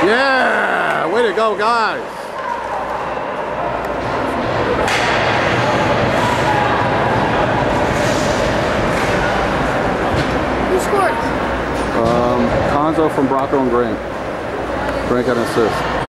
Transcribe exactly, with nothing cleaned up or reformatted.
Yeah! Way to go, guys! Who scored? Um, Konzo from Bronco and Green. Green got an assist.